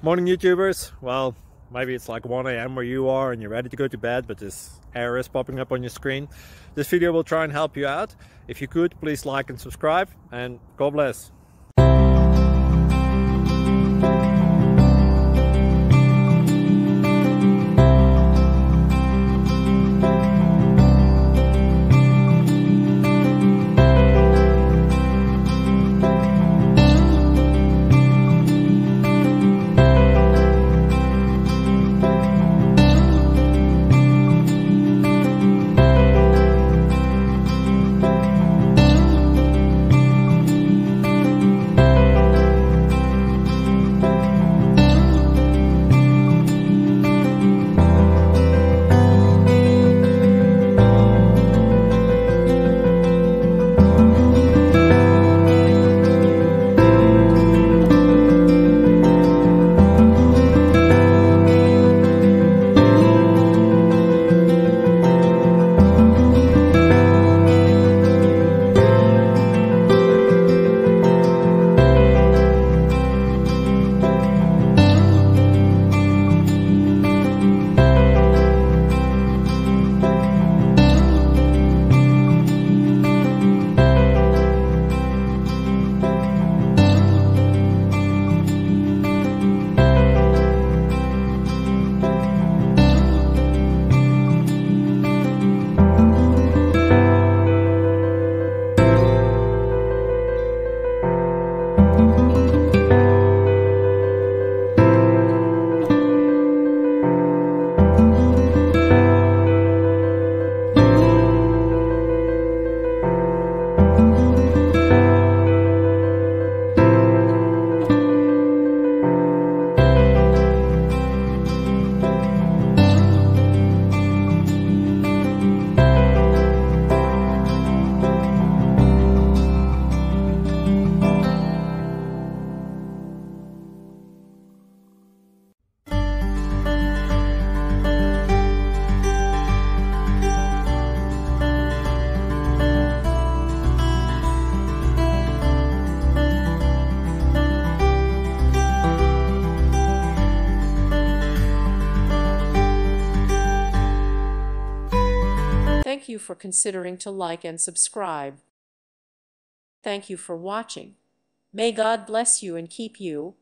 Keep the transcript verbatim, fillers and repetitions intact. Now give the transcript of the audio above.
Morning YouTubers. Well, maybe it's like one A M where you are and you're ready to go to bed, but this error is popping up on your screen. This video will try and help you out. If you could, please like and subscribe, and God bless. Thank you for considering to like and subscribe. Thank you for watching. May God bless you and keep you.